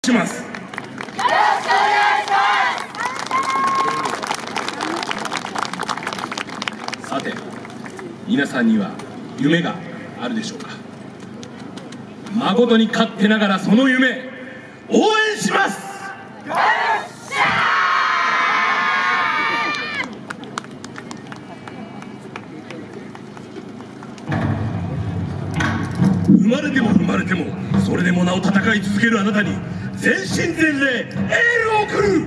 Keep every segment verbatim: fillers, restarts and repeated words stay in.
します。さて、皆さんには夢があるでしょうか。誠に勝手ながらその夢応援します。生まれても生まれてもそれでもなお戦い続けるあなたに全身全霊エールを送る。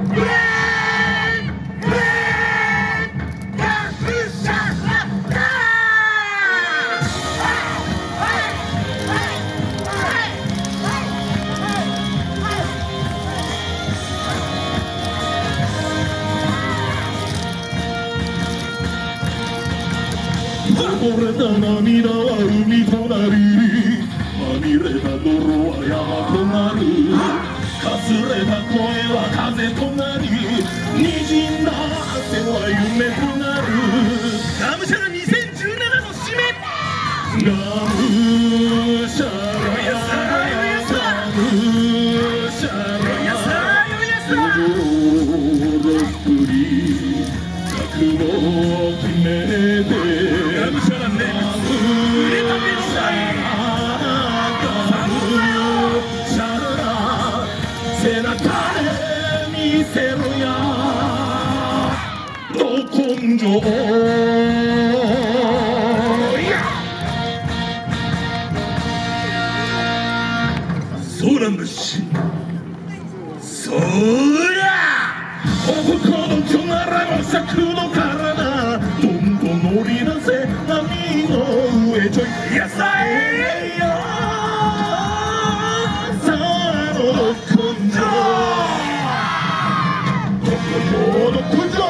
こぼれた涙は海となり、まみれた泥は山となる。かすれた声は風となり、滲んだ汗は夢となる。 がむしゃらにせんじゅうななの締め。 がむしゃらがむしゃら心作り覚悟を決めて背中で見せろやど根性。 ソーラン節そりゃ男の巨ならの尺の体どんどん乗り出せ波の上ちょい野菜よさあの根性どこの根性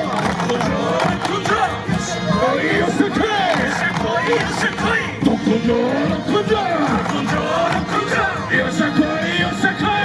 おいよせけどこの根性よっしゃ来いよっしゃ来い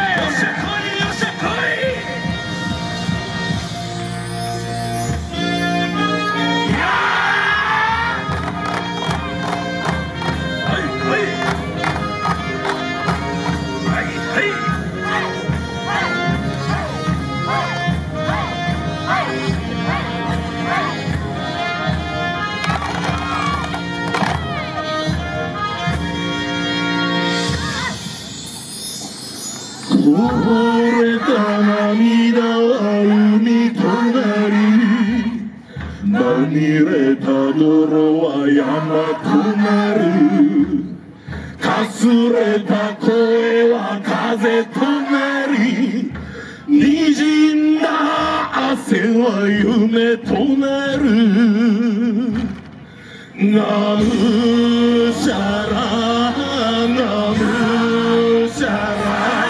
こぼれた涙は海となり、まみれた泥は山となる。かすれた声は風となり、滲んだ汗は夢となる。がむしゃらがむしゃら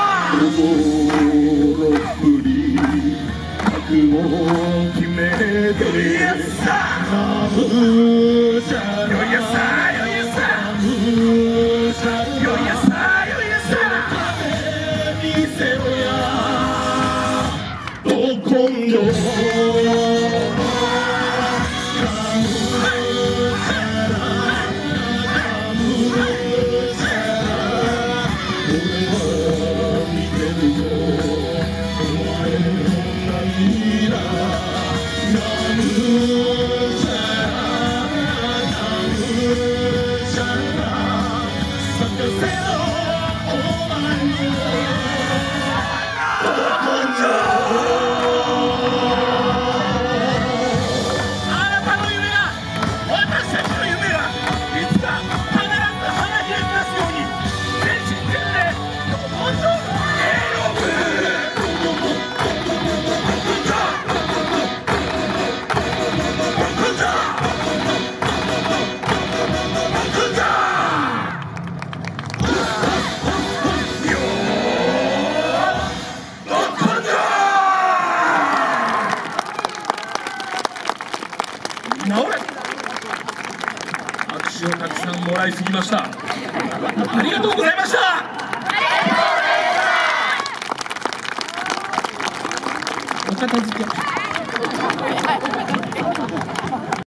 心振り覚悟を決めてがむしゃらがむしゃら背中で見せろやど根性。 拍手をたくさんもらいすぎました。ありがとうございました。お片付け